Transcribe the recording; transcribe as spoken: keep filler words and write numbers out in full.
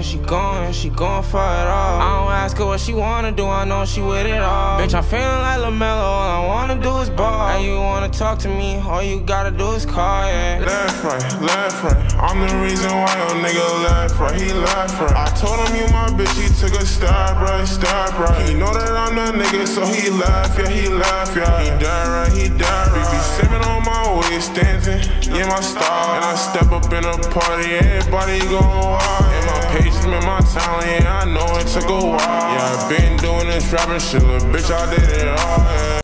she going, she going for it all. I don't ask her what she wanna do, I know she with it all. Bitch, I'm feeling like LaMelo, all I wanna do is ball. And you wanna talk to me, all you gotta do is call, yeah. Left, right, left, right, I'm the reason why your nigga left, right, he left, right. I told him you my bitch, he took a stab, right, stab, right. He know that I'm that nigga, so he left, yeah, he left, yeah. He died, right, he died, right. Be sipping on my waist, dancing, yeah, my style. And I step up in a party, everybody going wild. And my pages been my talent, yeah, I know it took a while. Yeah, I been doing this rapping shit, little bitch, I did it all, yeah.